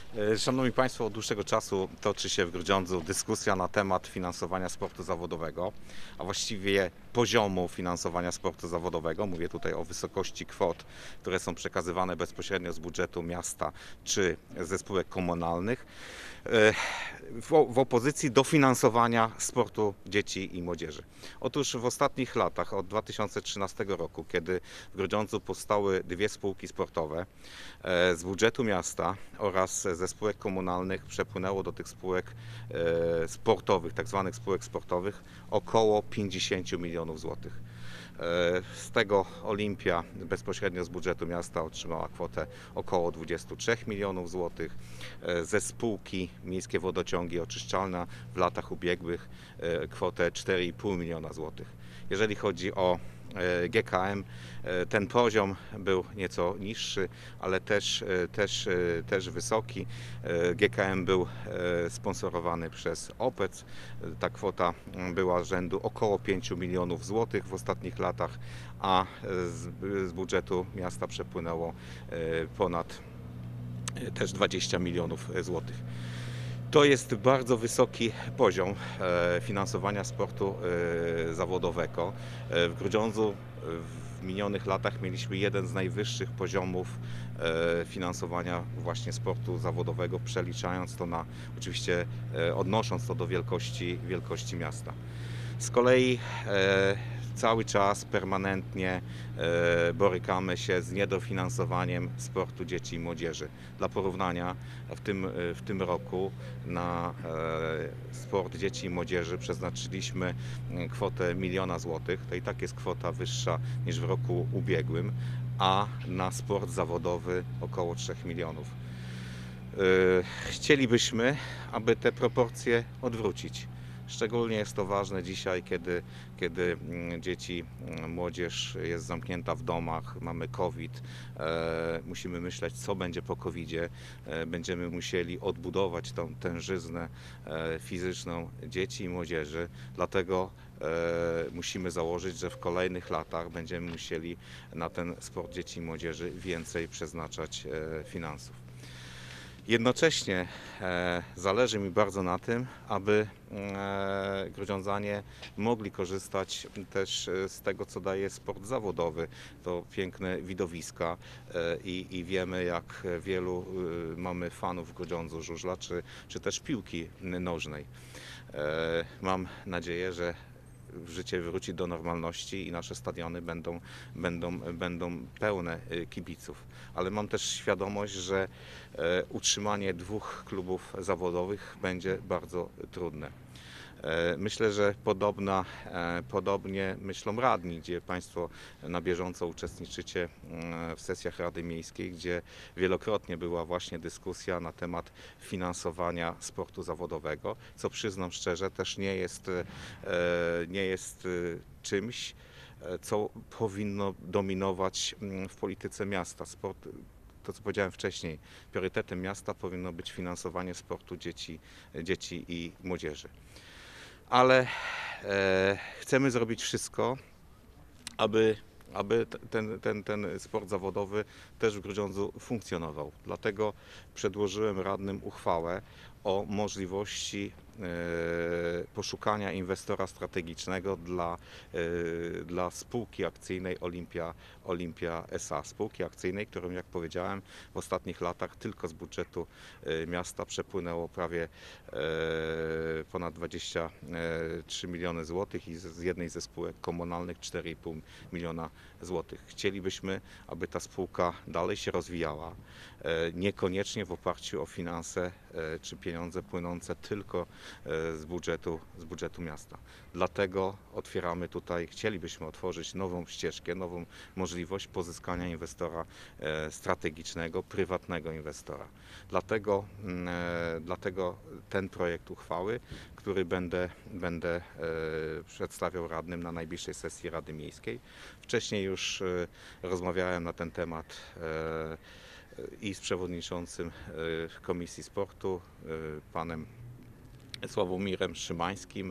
Szanowni Państwo, od dłuższego czasu toczy się w Grudziądzu dyskusja na temat finansowania sportu zawodowego, a właściwie poziomu finansowania sportu zawodowego. Mówię tutaj o wysokości kwot, które są przekazywane bezpośrednio z budżetu miasta czy ze spółek komunalnych w opozycji do finansowania sportu dzieci i młodzieży. Otóż w ostatnich latach, od 2013 roku, kiedy w Grudziądzu powstały dwie spółki sportowe, z budżetu miasta oraz ze spółek komunalnych przepłynęło do tych spółek sportowych, tak zwanych spółek sportowych, około 50 milionów złotych. Z tego Olimpia bezpośrednio z budżetu miasta otrzymała kwotę około 23 milionów złotych. Ze spółki Miejskie Wodociągi Oczyszczalne w latach ubiegłych kwotę 4,5 miliona złotych. Jeżeli chodzi o GKM, ten poziom był nieco niższy, ale też wysoki. GKM był sponsorowany przez OPEC. Ta kwota była rzędu około 5 milionów złotych w ostatnich latach, a z budżetu miasta przepłynęło ponad też 20 milionów złotych. To jest bardzo wysoki poziom finansowania sportu zawodowego. W Grudziądzu w minionych latach mieliśmy jeden z najwyższych poziomów finansowania właśnie sportu zawodowego, przeliczając to na, oczywiście odnosząc to do wielkości miasta. Z kolei cały czas permanentnie borykamy się z niedofinansowaniem sportu dzieci i młodzieży. Dla porównania w tym roku na sport dzieci i młodzieży przeznaczyliśmy kwotę 1 miliona złotych. To i tak jest kwota wyższa niż w roku ubiegłym, a na sport zawodowy około 3 milionów. Chcielibyśmy, aby te proporcje odwrócić. Szczególnie jest to ważne dzisiaj, kiedy dzieci, młodzież jest zamknięta w domach, mamy COVID. Musimy myśleć, co będzie po COVID-zie. Będziemy musieli odbudować tą tężyznę fizyczną dzieci i młodzieży. Dlatego musimy założyć, że w kolejnych latach będziemy musieli na ten sport dzieci i młodzieży więcej przeznaczać finansów. Jednocześnie zależy mi bardzo na tym, aby grudziądzanie mogli korzystać też z tego, co daje sport zawodowy. To piękne widowiska i wiemy, jak wielu mamy fanów w Grudziądzu żużla, czy też piłki nożnej. Mam nadzieję, że życie wróci do normalności i nasze stadiony będą pełne kibiców. Ale mam też świadomość, że utrzymanie dwóch klubów zawodowych będzie bardzo trudne. Myślę, że podobnie myślą radni, gdzie Państwo na bieżąco uczestniczycie w sesjach Rady Miejskiej, gdzie wielokrotnie była właśnie dyskusja na temat finansowania sportu zawodowego, co przyznam szczerze też nie jest czymś, co powinno dominować w polityce miasta. Sport, to co powiedziałem wcześniej, priorytetem miasta powinno być finansowanie sportu dzieci i młodzieży. Ale chcemy zrobić wszystko, aby ten sport zawodowy też w Grudziądzu funkcjonował. Dlatego przedłożyłem radnym uchwałę o możliwości poszukania inwestora strategicznego dla spółki akcyjnej Olimpia S.A. Spółki akcyjnej, którą, jak powiedziałem, w ostatnich latach tylko z budżetu miasta przepłynęło prawie ponad 23 miliony złotych i z jednej ze spółek komunalnych 4,5 miliona złotych. Chcielibyśmy, aby ta spółka dalej się rozwijała, niekoniecznie w oparciu o finanse czy pieniądze płynące tylko z budżetu miasta. Dlatego chcielibyśmy otworzyć nową ścieżkę, nową możliwość pozyskania inwestora strategicznego, prywatnego inwestora. Dlatego ten projekt uchwały, który będę przedstawiał radnym na najbliższej sesji Rady Miejskiej. Wcześniej już rozmawiałem na ten temat i z przewodniczącym Komisji Sportu, panem Sławomirem Szymańskim,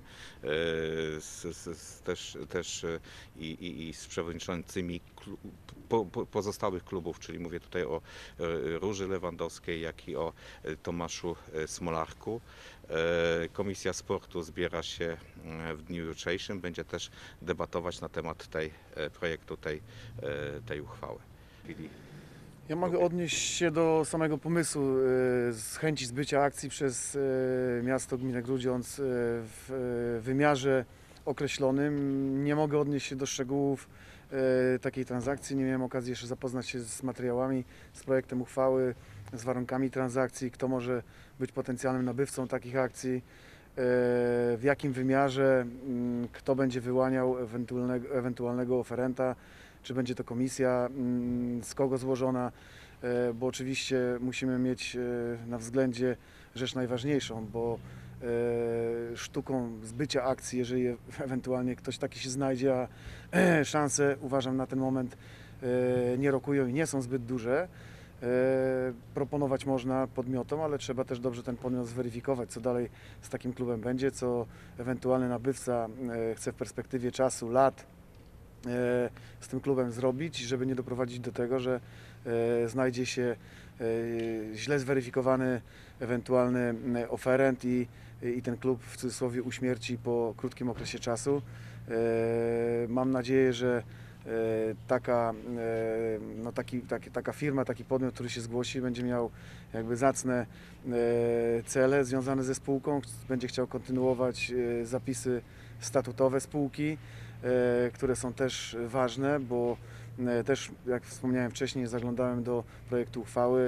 też i z przewodniczącymi pozostałych klubów, czyli mówię tutaj o Róży Lewandowskiej, jak i o Tomaszu Smolarku. Komisja Sportu zbiera się w dniu jutrzejszym, będzie też debatować na temat projektu tej uchwały. Ja mogę odnieść się do samego pomysłu, z chęci zbycia akcji przez miasto, gminę Grudziądz w wymiarze określonym. Nie mogę odnieść się do szczegółów takiej transakcji. Nie miałem okazji jeszcze zapoznać się z materiałami, z projektem uchwały, z warunkami transakcji, kto może być potencjalnym nabywcą takich akcji, w jakim wymiarze, kto będzie wyłaniał ewentualnego oferenta, czy będzie to komisja, z kogo złożona, bo oczywiście musimy mieć na względzie rzecz najważniejszą, bo sztuką zbycia akcji, jeżeli ewentualnie ktoś taki się znajdzie, a szanse, uważam, na ten moment nie rokują i nie są zbyt duże, proponować można podmiotom, ale trzeba też dobrze ten podmiot zweryfikować, co dalej z takim klubem będzie, co ewentualny nabywca chce w perspektywie czasu, lat z tym klubem zrobić, żeby nie doprowadzić do tego, że znajdzie się źle zweryfikowany ewentualny oferent i ten klub w cudzysłowie uśmierci po krótkim okresie czasu. Mam nadzieję, że taka firma, taki podmiot, który się zgłosi, będzie miał jakby zacne cele związane ze spółką, będzie chciał kontynuować zapisy statutowe spółki, które są też ważne, bo też, jak wspomniałem wcześniej, zaglądałem do projektu uchwały,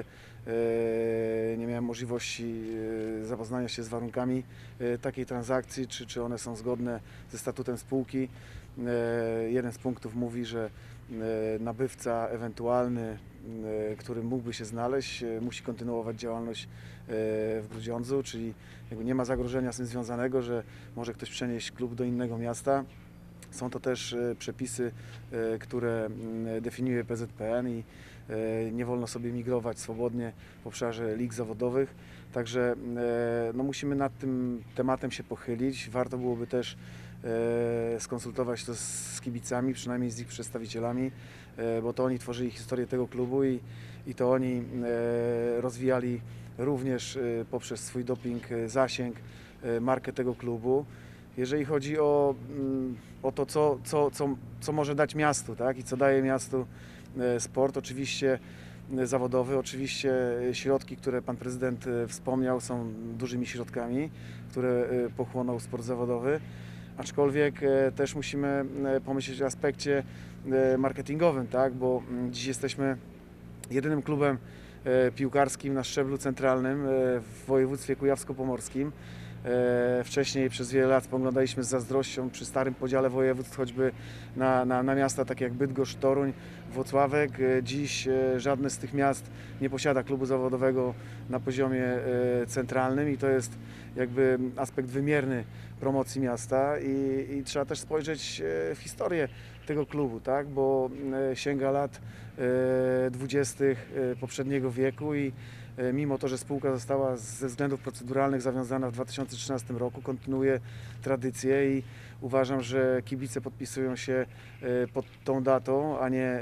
nie miałem możliwości zapoznania się z warunkami takiej transakcji, czy one są zgodne ze statutem spółki. Jeden z punktów mówi, że nabywca ewentualny, który mógłby się znaleźć, musi kontynuować działalność w Grudziądzu, czyli jakby nie ma zagrożenia z tym związanego, że może ktoś przenieść klub do innego miasta. Są to też przepisy, które definiuje PZPN i nie wolno sobie migrować swobodnie w obszarze lig zawodowych. Także no, musimy nad tym tematem się pochylić. Warto byłoby też skonsultować to z kibicami, przynajmniej z ich przedstawicielami, bo to oni tworzyli historię tego klubu i to oni rozwijali również poprzez swój doping zasięg, markę tego klubu. Jeżeli chodzi o to, co może dać miastu, tak? I co daje miastu sport, oczywiście zawodowy, oczywiście środki, które pan prezydent wspomniał, są dużymi środkami, które pochłonął sport zawodowy, aczkolwiek też musimy pomyśleć o aspekcie marketingowym, tak? Bo dziś jesteśmy jedynym klubem piłkarskim na szczeblu centralnym w województwie kujawsko-pomorskim. Wcześniej przez wiele lat spoglądaliśmy z zazdrością przy starym podziale województw choćby na miasta takie jak Bydgoszcz, Toruń, Włocławek. Dziś żadne z tych miast nie posiada klubu zawodowego na poziomie centralnym i to jest jakby aspekt wymierny promocji miasta i trzeba też spojrzeć w historię tego klubu, tak? Bo sięga lat 20. poprzedniego wieku i mimo to, że spółka została ze względów proceduralnych zawiązana w 2013 roku, kontynuuje tradycję i uważam, że kibice podpisują się pod tą datą, a nie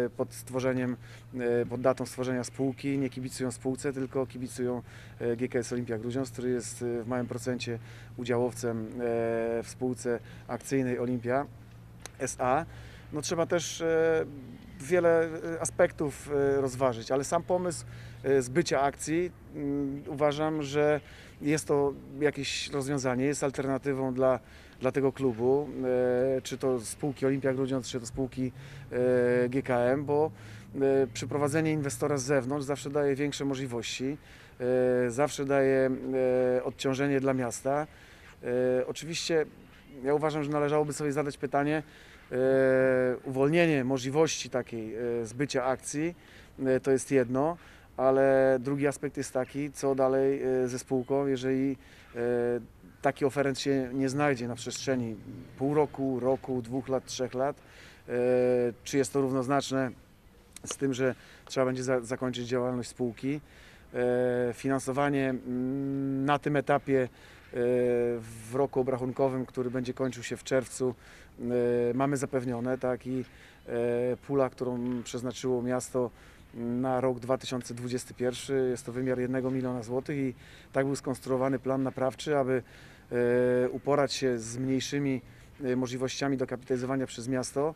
pod datą stworzenia spółki, nie kibicują spółce, tylko kibicują GKS Olimpia Grudziądz, który jest w małym procencie udziałowcem w spółce akcyjnej Olimpia SA. No, trzeba też wiele aspektów rozważyć, ale sam pomysł zbycia akcji uważam, że jest to jakieś rozwiązanie, jest alternatywą dla tego klubu, czy to spółki Olimpia Grudziądz, czy to spółki GKM, bo przyprowadzenie inwestora z zewnątrz zawsze daje większe możliwości, zawsze daje odciążenie dla miasta. Oczywiście ja uważam, że należałoby sobie zadać pytanie, uwolnienie możliwości takiej zbycia akcji to jest jedno, ale drugi aspekt jest taki, co dalej ze spółką, jeżeli taki oferent się nie znajdzie na przestrzeni pół roku, roku, 2 lat, 3 lat. Czy jest to równoznaczne z tym, że trzeba będzie zakończyć działalność spółki. Finansowanie na tym etapie w roku obrachunkowym, który będzie kończył się w czerwcu, mamy zapewnione, tak, i pula, którą przeznaczyło miasto na rok 2021, jest to wymiar 1 miliona złotych i tak był skonstruowany plan naprawczy, aby uporać się z mniejszymi możliwościami dokapitalizowania przez miasto.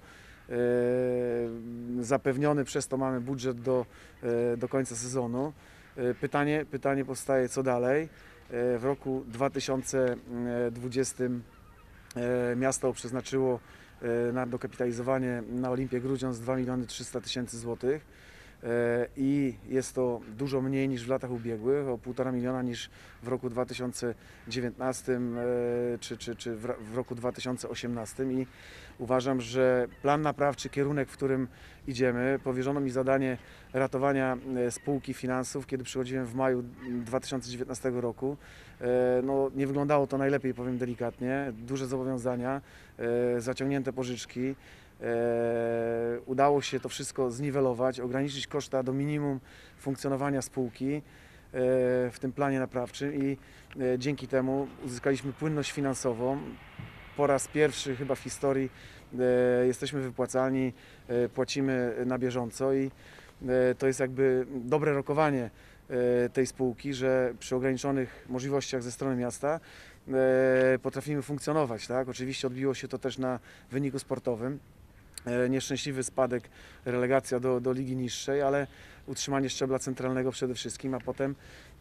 Zapewniony przez to mamy budżet do końca sezonu. Pytanie powstaje, co dalej. W roku 2020 miasto przeznaczyło na dokapitalizowanie na Olimpię Grudziądz 2 300 000 złotych i jest to dużo mniej niż w latach ubiegłych, o 1,5 miliona niż w roku 2019 czy w roku 2018 i uważam, że plan naprawczy, kierunek, w którym idziemy, powierzono mi zadanie ratowania spółki finansów, kiedy przychodziłem w maju 2019 roku. No, nie wyglądało to najlepiej, powiem delikatnie, duże zobowiązania, zaciągnięte pożyczki. Udało się to wszystko zniwelować, ograniczyć koszta do minimum funkcjonowania spółki w tym planie naprawczym i dzięki temu uzyskaliśmy płynność finansową. Po raz pierwszy chyba w historii jesteśmy wypłacalni, płacimy na bieżąco i to jest jakby dobre rokowanie tej spółki, że przy ograniczonych możliwościach ze strony miasta potrafimy funkcjonować, tak? Oczywiście odbiło się to też na wyniku sportowym. Nieszczęśliwy spadek, relegacja do ligi niższej, ale utrzymanie szczebla centralnego przede wszystkim, a potem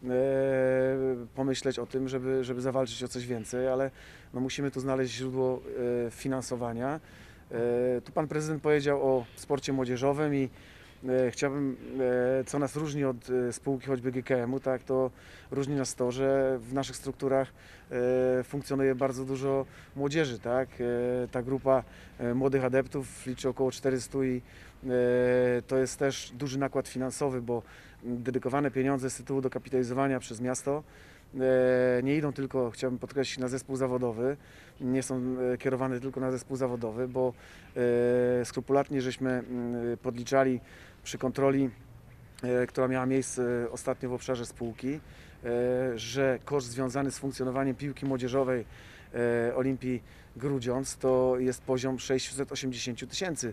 pomyśleć o tym, żeby zawalczyć o coś więcej, ale no musimy tu znaleźć źródło finansowania. Tu pan prezydent powiedział o sporcie młodzieżowym i chciałbym, co nas różni od spółki choćby GKM-u, tak, to różni nas to, że w naszych strukturach funkcjonuje bardzo dużo młodzieży, tak. Ta grupa młodych adeptów liczy około 400 i to jest też duży nakład finansowy, bo dedykowane pieniądze z tytułu dokapitalizowania przez miasto nie idą tylko, chciałbym podkreślić, na zespół zawodowy, nie są kierowane tylko na zespół zawodowy, bo skrupulatnie żeśmy podliczali przy kontroli, która miała miejsce ostatnio w obszarze spółki, że koszt związany z funkcjonowaniem piłki młodzieżowej Olimpii Grudziądz to jest poziom 680 000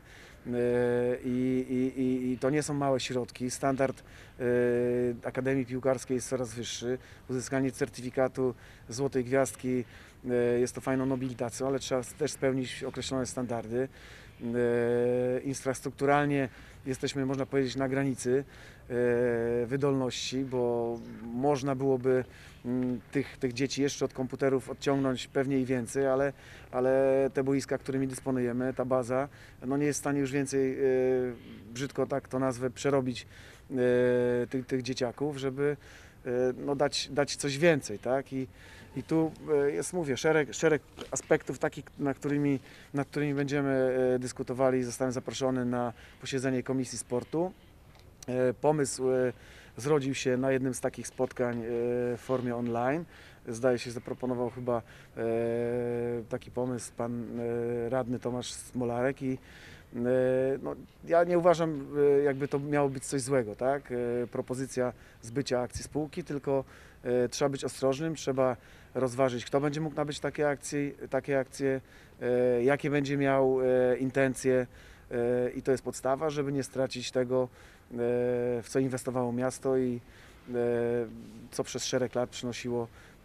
i to nie są małe środki. Standard Akademii Piłkarskiej jest coraz wyższy. Uzyskanie certyfikatu Złotej Gwiazdki jest to fajną nobilitacją, ale trzeba też spełnić określone standardy. Infrastrukturalnie jesteśmy, można powiedzieć, na granicy wydolności, bo można byłoby tych dzieci jeszcze od komputerów odciągnąć pewnie i więcej, ale te boiska, którymi dysponujemy, ta baza, no nie jest w stanie już więcej, brzydko tak to nazwę, przerobić tych dzieciaków, żeby no dać coś więcej, tak? I tu jest, mówię, szereg aspektów takich, nad którymi będziemy dyskutowali. Zostałem zaproszony na posiedzenie Komisji Sportu. Pomysł zrodził się na jednym z takich spotkań w formie online. Zdaje się, zaproponował chyba taki pomysł pan radny Tomasz Smolarek i no, ja nie uważam, jakby to miało być coś złego, tak? Propozycja zbycia akcji spółki, tylko trzeba być ostrożnym, trzeba rozważyć, kto będzie mógł nabyć takie akcje, jakie będzie miał intencje i to jest podstawa, żeby nie stracić tego, w co inwestowało miasto i co przez szereg lat przynosiło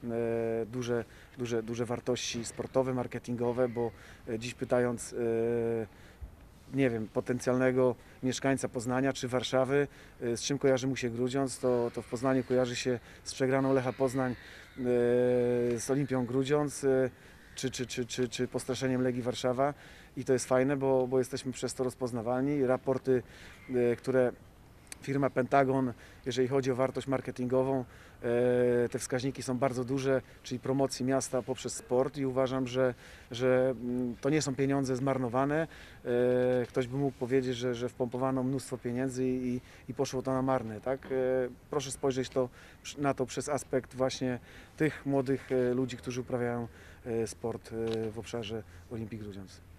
duże wartości sportowe, marketingowe, bo dziś pytając nie wiem, potencjalnego mieszkańca Poznania czy Warszawy, z czym kojarzy mu się Grudziądz, to w Poznaniu kojarzy się z przegraną Lecha Poznań z Olimpią Grudziądz czy postraszeniem Legii Warszawa i to jest fajne, bo jesteśmy przez to rozpoznawalni. Raporty, które firma Pentagon, jeżeli chodzi o wartość marketingową, te wskaźniki są bardzo duże, czyli promocji miasta poprzez sport i uważam, że to nie są pieniądze zmarnowane. Ktoś by mógł powiedzieć, że wpompowano mnóstwo pieniędzy i poszło to na marne, tak? Proszę spojrzeć na to przez aspekt właśnie tych młodych ludzi, którzy uprawiają sport w obszarze Olimpii Grudziądz.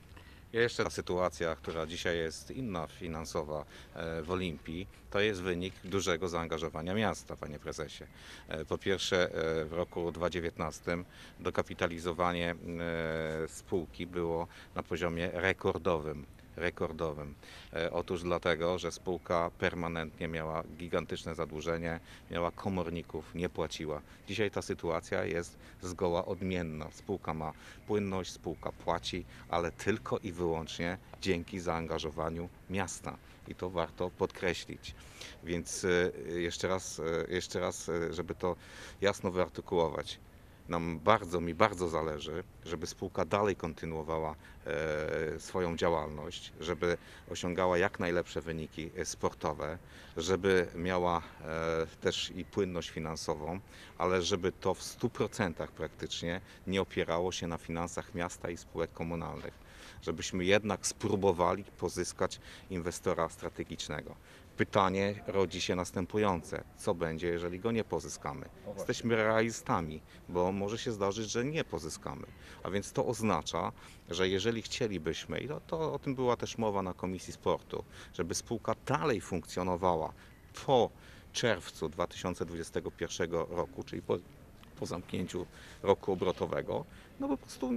Jeszcze ta sytuacja, która dzisiaj jest inna finansowa w Olimpii, to jest wynik dużego zaangażowania miasta, panie prezesie. Po pierwsze, w roku 2019 dokapitalizowanie spółki było na poziomie rekordowym. Rekordowym. Otóż dlatego, że spółka permanentnie miała gigantyczne zadłużenie, miała komorników, nie płaciła. Dzisiaj ta sytuacja jest zgoła odmienna. Spółka ma płynność, spółka płaci, ale tylko i wyłącznie dzięki zaangażowaniu miasta. I to warto podkreślić. Więc jeszcze raz, żeby to jasno wyartykułować. Mi bardzo zależy, żeby spółka dalej kontynuowała swoją działalność, żeby osiągała jak najlepsze wyniki sportowe, żeby miała też i płynność finansową, ale żeby to w 100% praktycznie nie opierało się na finansach miasta i spółek komunalnych. Żebyśmy jednak spróbowali pozyskać inwestora strategicznego. Pytanie rodzi się następujące: co będzie, jeżeli go nie pozyskamy? Jesteśmy realistami, bo może się zdarzyć, że nie pozyskamy. A więc to oznacza, że jeżeli chcielibyśmy, i to o tym była też mowa na Komisji Sportu, żeby spółka dalej funkcjonowała po czerwcu 2021 roku, czyli po zamknięciu roku obrotowego, no po prostu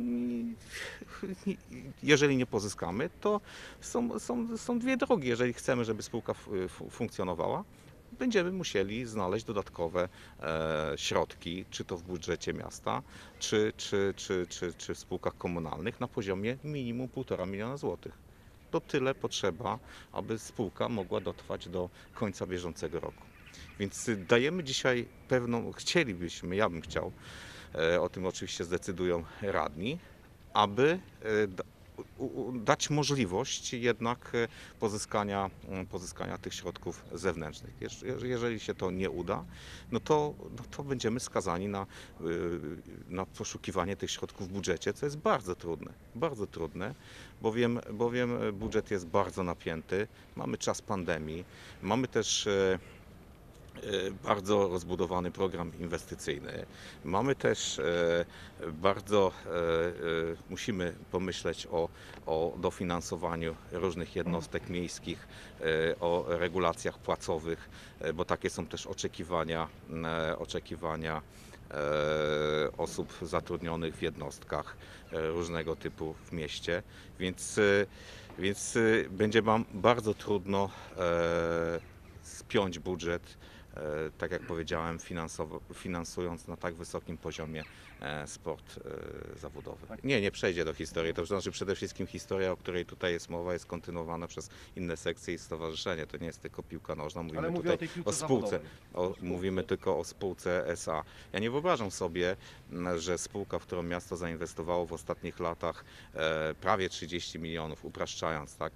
jeżeli nie pozyskamy, to są dwie drogi. Jeżeli chcemy, żeby spółka funkcjonowała, będziemy musieli znaleźć dodatkowe środki, czy to w budżecie miasta, czy w spółkach komunalnych na poziomie minimum 1,5 miliona złotych. To tyle potrzeba, aby spółka mogła dotrwać do końca bieżącego roku. Więc dajemy dzisiaj chcielibyśmy, ja bym chciał, o tym oczywiście zdecydują radni, aby dać możliwość jednak pozyskania tych środków zewnętrznych. Jeżeli się to nie uda, no to będziemy skazani na poszukiwanie tych środków w budżecie, co jest bardzo trudne, bowiem budżet jest bardzo napięty, mamy czas pandemii, mamy też bardzo rozbudowany program inwestycyjny. Mamy też musimy pomyśleć o dofinansowaniu różnych jednostek miejskich, o regulacjach płacowych, bo takie są też oczekiwania osób zatrudnionych w jednostkach różnego typu w mieście, więc będzie nam bardzo trudno spiąć budżet, tak jak powiedziałem, finansując na tak wysokim poziomie sport zawodowy. Nie przejdzie do historii. To znaczy przede wszystkim historia, o której tutaj jest mowa, jest kontynuowana przez inne sekcje i stowarzyszenie. To nie jest tylko piłka nożna. Mówimy Ale mówię tutaj o tej piłce o spółce. zawodowej. Mówimy tylko o spółce SA. Ja nie wyobrażam sobie, że spółka, w którą miasto zainwestowało w ostatnich latach prawie 30 milionów, upraszczając, tak,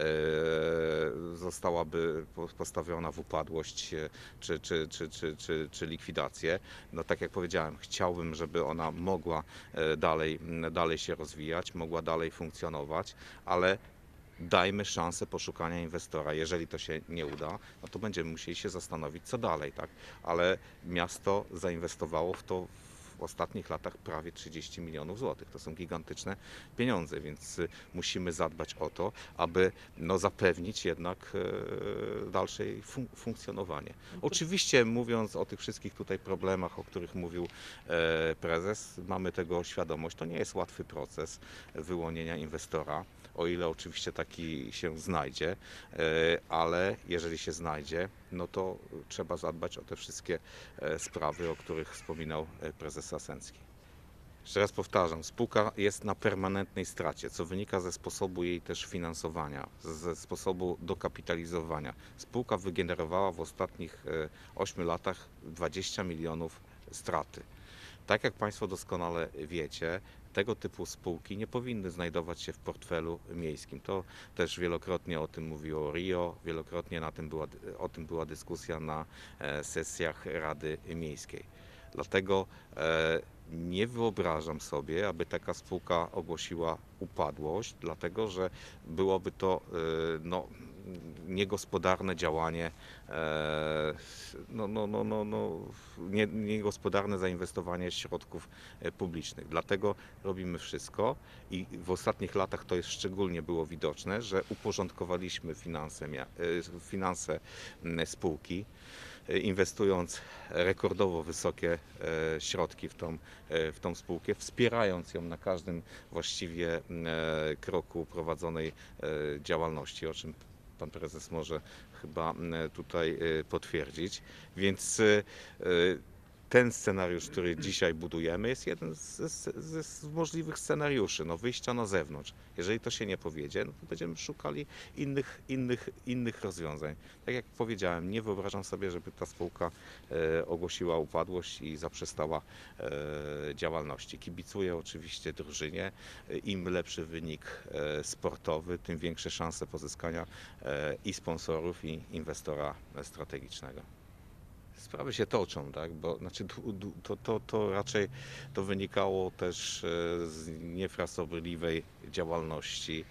zostałaby postawiona w upadłość czy likwidację. No tak jak powiedziałem, chciałbym, żeby ona mogła dalej się rozwijać, mogła dalej funkcjonować, ale dajmy szansę poszukania inwestora. Jeżeli to się nie uda, no to będziemy musieli się zastanowić, co dalej, tak? Ale miasto zainwestowało w to w ostatnich latach prawie 30 milionów złotych. To są gigantyczne pieniądze, więc musimy zadbać o to, aby zapewnić jednak dalsze funkcjonowanie. Oczywiście, mówiąc o tych wszystkich tutaj problemach, o których mówił prezes, mamy tego świadomość. To nie jest łatwy proces wyłonienia inwestora, o ile oczywiście taki się znajdzie, ale jeżeli się znajdzie, no to trzeba zadbać o te wszystkie sprawy, o których wspominał prezes Sasęcki. Jeszcze raz powtarzam, spółka jest na permanentnej stracie, co wynika ze sposobu jej też finansowania, ze sposobu dokapitalizowania. Spółka wygenerowała w ostatnich 8 latach 20 milionów straty. Tak jak Państwo doskonale wiecie, tego typu spółki nie powinny znajdować się w portfelu miejskim. To też wielokrotnie o tym mówiło RIO, wielokrotnie o tym była dyskusja na sesjach Rady Miejskiej. Dlatego nie wyobrażam sobie, aby taka spółka ogłosiła upadłość, dlatego że byłoby to niegospodarne działanie, niegospodarne zainwestowanie środków publicznych. Dlatego robimy wszystko i w ostatnich latach to jest szczególnie było widoczne, że uporządkowaliśmy finanse spółki, inwestując rekordowo wysokie środki w tą spółkę, wspierając ją na każdym właściwie kroku prowadzonej działalności, o czym pan prezes może chyba tutaj potwierdzić. Więc ten scenariusz, który dzisiaj budujemy, jest jeden z możliwych scenariuszy, wyjścia na zewnątrz. Jeżeli to się nie powiedzie, to będziemy szukali innych rozwiązań. Tak jak powiedziałem, nie wyobrażam sobie, żeby ta spółka ogłosiła upadłość i zaprzestała działalności. Kibicuję oczywiście drużynie. Im lepszy wynik sportowy, tym większe szanse pozyskania i sponsorów, i inwestora strategicznego. Sprawy się toczą, tak? Bo znaczy, to raczej to wynikało też z niefrasobliwej działalności,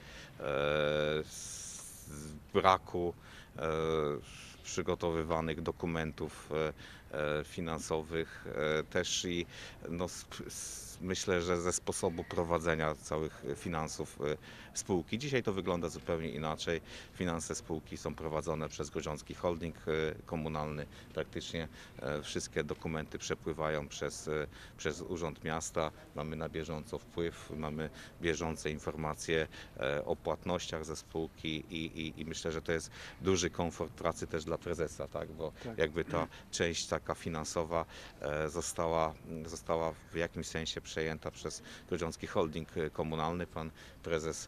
z braku przygotowywanych dokumentów finansowych też i myślę, że ze sposobu prowadzenia całych finansów spółki. Dzisiaj to wygląda zupełnie inaczej. Finanse spółki są prowadzone przez Grudziącki Holding Komunalny. Praktycznie wszystkie dokumenty przepływają przez Urząd Miasta. Mamy na bieżąco wpływ, mamy bieżące informacje o płatnościach ze spółki i myślę, że to jest duży komfort pracy też dla prezesa, tak? Bo jakby ta część taka finansowa została w jakimś sensie przejęta przez Grudziącki Holding Komunalny. Pan prezes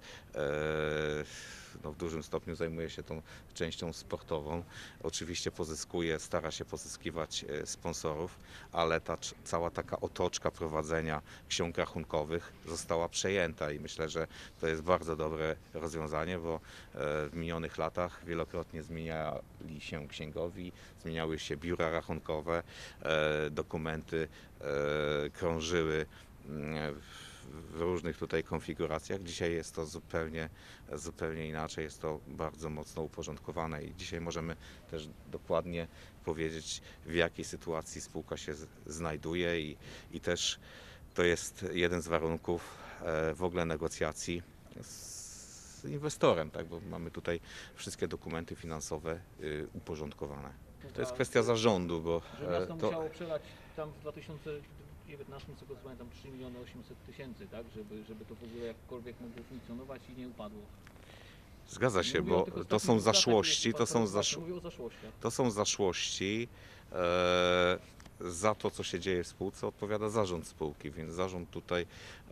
w dużym stopniu zajmuje się tą częścią sportową. Oczywiście stara się pozyskiwać sponsorów, ale ta cała taka otoczka prowadzenia ksiąg rachunkowych została przejęta i myślę, że to jest bardzo dobre rozwiązanie, bo w minionych latach wielokrotnie zmieniali się księgowi, zmieniały się biura rachunkowe, dokumenty krążyły w różnych tutaj konfiguracjach. Dzisiaj jest to zupełnie inaczej, jest to bardzo mocno uporządkowane i dzisiaj możemy też dokładnie powiedzieć, w jakiej sytuacji spółka się znajduje i też to jest jeden z warunków w ogóle negocjacji z inwestorem, tak? Bo mamy tutaj wszystkie dokumenty finansowe uporządkowane. To jest kwestia zarządu, bo że miasto musiało przelać tam w 2019, z tego co pamiętam, 3 800 000, tak? Żeby to w ogóle jakkolwiek mogło funkcjonować i nie upadło. Zgadza się, Mówię o bo tych to ostatnich są latach, zaszłości, mówię o zaszłościach. to są zaszłości. Za to, co się dzieje w spółce, odpowiada zarząd spółki, więc zarząd tutaj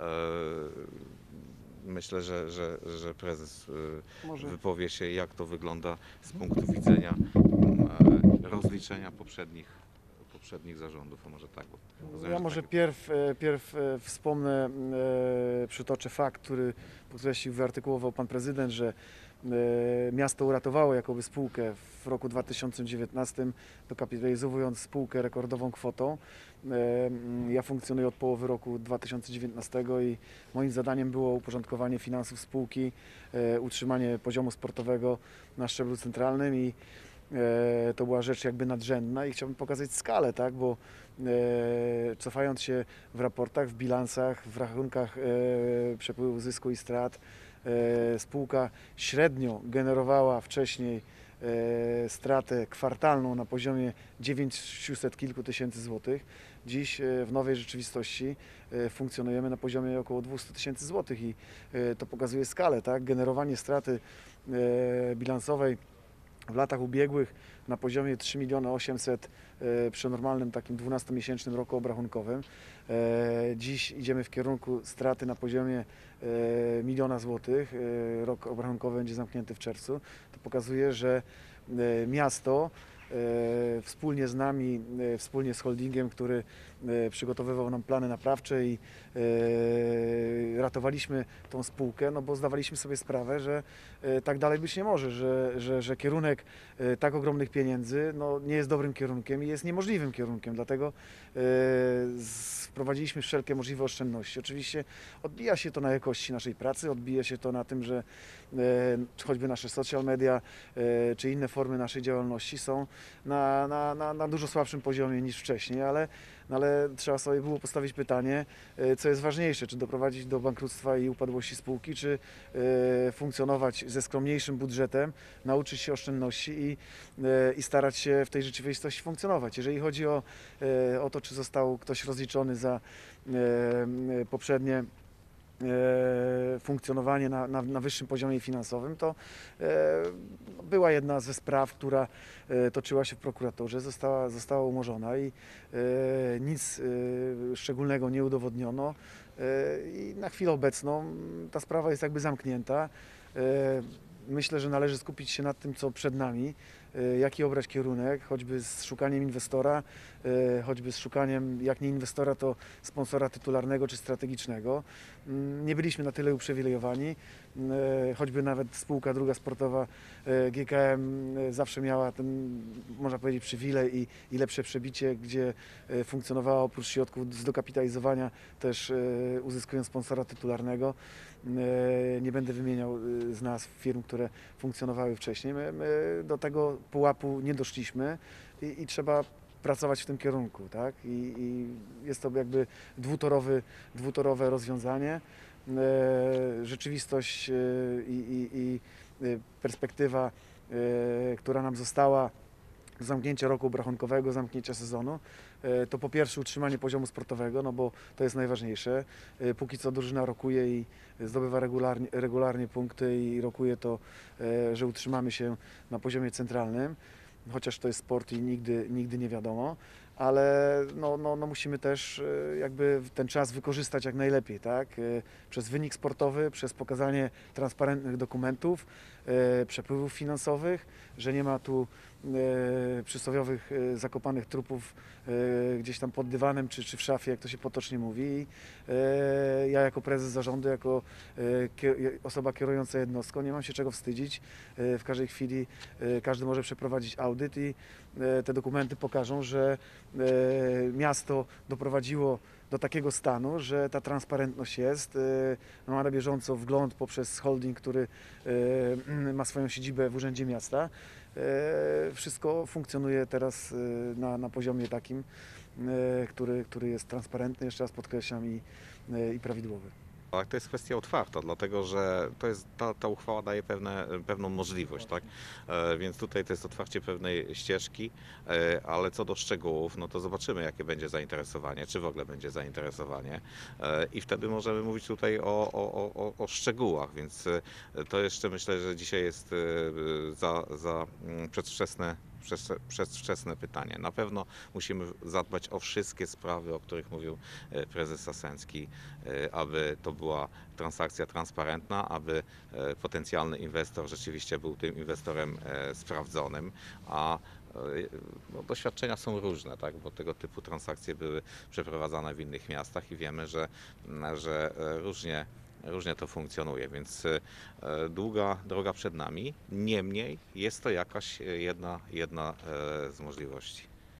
myślę, że prezes wypowie się, jak to wygląda z punktu widzenia rozliczenia poprzednich zarządów, a może tak. Bo rozumiem, Ja że może takie- pierw wspomnę, przytoczę fakt, który podkreślił, wyartykułował pan prezydent, że miasto uratowało jakoby spółkę w roku 2019, dokapitalizowując spółkę rekordową kwotą. Ja funkcjonuję od połowy roku 2019 i moim zadaniem było uporządkowanie finansów spółki, utrzymanie poziomu sportowego na szczeblu centralnym i to była rzecz jakby nadrzędna i chciałbym pokazać skalę, tak, bo cofając się w raportach, w bilansach, w rachunkach przepływu zysku i strat, spółka średnio generowała wcześniej stratę kwartalną na poziomie 900 kilku tysięcy złotych. Dziś w nowej rzeczywistości funkcjonujemy na poziomie około 200 000 złotych i to pokazuje skalę, tak, generowanie straty bilansowej w latach ubiegłych na poziomie 3 800 000 przy normalnym takim 12-miesięcznym roku obrachunkowym. Dziś idziemy w kierunku straty na poziomie 1 000 000 złotych. Rok obrachunkowy będzie zamknięty w czerwcu. To pokazuje, że miasto wspólnie z nami, wspólnie z holdingiem, który przygotowywał nam plany naprawcze i ratowaliśmy tą spółkę, no bo zdawaliśmy sobie sprawę, że tak dalej być nie może, że kierunek tak ogromnych pieniędzy no, nie jest dobrym kierunkiem i jest niemożliwym kierunkiem, dlatego wprowadziliśmy wszelkie możliwe oszczędności. Oczywiście odbija się to na jakości naszej pracy, odbija się to na tym, że choćby nasze social media czy inne formy naszej działalności są na dużo słabszym poziomie niż wcześniej, ale trzeba sobie było postawić pytanie, co jest ważniejsze, czy doprowadzić do bankructwa i upadłości spółki, czy funkcjonować ze skromniejszym budżetem, nauczyć się oszczędności i starać się w tej rzeczywistości funkcjonować. Jeżeli chodzi o to, czy został ktoś rozliczony za poprzednie funkcjonowanie na wyższym poziomie finansowym, to była jedna ze spraw, która toczyła się w prokuraturze, została umorzona i nic szczególnego nie udowodniono i na chwilę obecną ta sprawa jest jakby zamknięta. Myślę, że należy skupić się nad tym, co przed nami, jaki obrać kierunek, choćby z szukaniem inwestora, choćby z szukaniem, jak nie inwestora, to sponsora tytularnego czy strategicznego. Nie byliśmy na tyle uprzywilejowani, choćby nawet spółka druga sportowa GKM zawsze miała ten, można powiedzieć, przywilej i lepsze przebicie, gdzie funkcjonowała oprócz środków z dokapitalizowania też uzyskując sponsora tytularnego. Nie będę wymieniał z nas firm, które funkcjonowały wcześniej. My do tego pułapu nie doszliśmy i trzeba pracować w tym kierunku, tak? I jest to jakby dwutorowe rozwiązanie. Rzeczywistość i perspektywa, która nam została, zamknięcia roku obrachunkowego, zamknięcia sezonu, to po pierwsze utrzymanie poziomu sportowego, no bo to jest najważniejsze. Póki co drużyna rokuje i zdobywa regularnie punkty i rokuje to, że utrzymamy się na poziomie centralnym, chociaż to jest sport i nigdy nie wiadomo, ale no musimy też jakby ten czas wykorzystać jak najlepiej, tak? Przez wynik sportowy, przez pokazanie transparentnych dokumentów, przepływów finansowych, że nie ma tu przysłowiowych zakopanych trupów gdzieś tam pod dywanem czy w szafie, jak to się potocznie mówi. I ja jako prezes zarządu, jako osoba kierująca jednostką nie mam się czego wstydzić. W każdej chwili każdy może przeprowadzić audyt i te dokumenty pokażą, że miasto doprowadziło do takiego stanu, że ta transparentność jest. Ma na bieżąco wgląd poprzez holding, który ma swoją siedzibę w Urzędzie Miasta. Wszystko funkcjonuje teraz na poziomie takim, który jest transparentny, jeszcze raz podkreślam, i prawidłowy. Tak, to jest kwestia otwarta, dlatego że to jest, ta uchwała daje pewną możliwość, tak? Więc tutaj to jest otwarcie pewnej ścieżki, ale co do szczegółów, no to zobaczymy, jakie będzie zainteresowanie, czy w ogóle będzie zainteresowanie i wtedy możemy mówić tutaj o szczegółach, więc to jeszcze myślę, że dzisiaj jest za przedwczesne pytanie. Na pewno musimy zadbać o wszystkie sprawy, o których mówił prezes Sasęcki, aby to była transakcja transparentna, aby potencjalny inwestor rzeczywiście był tym inwestorem sprawdzonym, a no, doświadczenia są różne, tak? Bo tego typu transakcje były przeprowadzane w innych miastach i wiemy, że różnie to funkcjonuje, więc długa droga przed nami. Niemniej jest to jakaś jedna z możliwości.